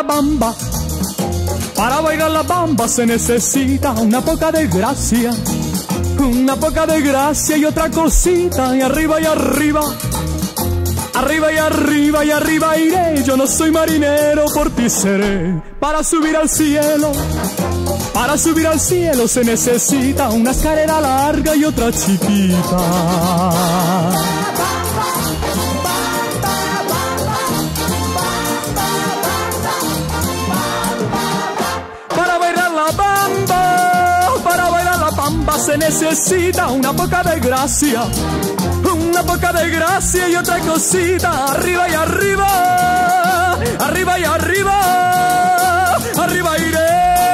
bamba. Para bailar la bamba se necesita una poca de gracia. Una poca de gracia y otra cosita. Y arriba y arriba. Arriba y arriba y arriba iré. Yo no soy marinero, por ti seré. Para subir al cielo. Para subir al cielo se necesita una escalera larga y otra chiquita. Para bailar la bamba se necesita una poca de gracia. Una poca de gracia y otra cosita. Arriba y arriba. Arriba y arriba. Arriba iré.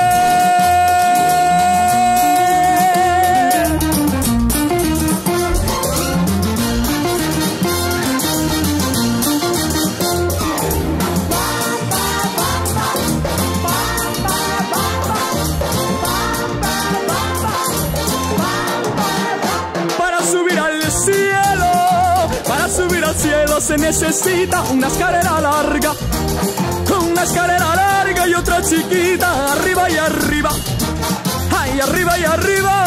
Para subir al cielo se necesita una escalera larga. Una escalera larga y otra chiquita. Arriba y arriba. Ay, arriba y arriba.